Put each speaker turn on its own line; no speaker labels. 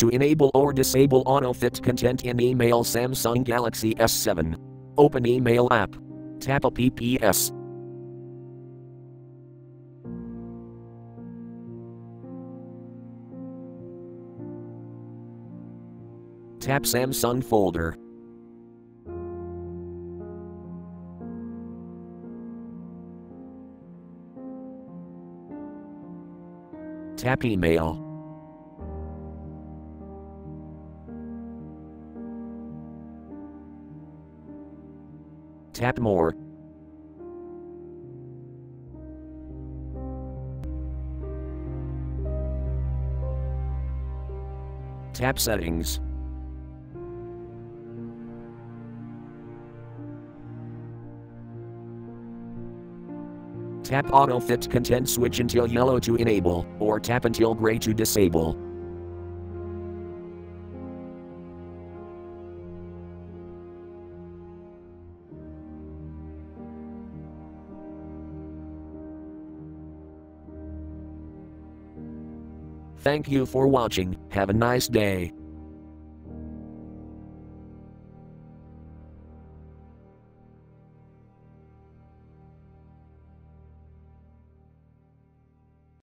To enable or disable autofit content in email Samsung Galaxy S7. Open email app. Tap apps. Tap Samsung folder. Tap email. Tap more. Tap settings. Tap autofit content switch until yellow to enable, or tap until gray to disable. Thank you for watching. Have a nice day.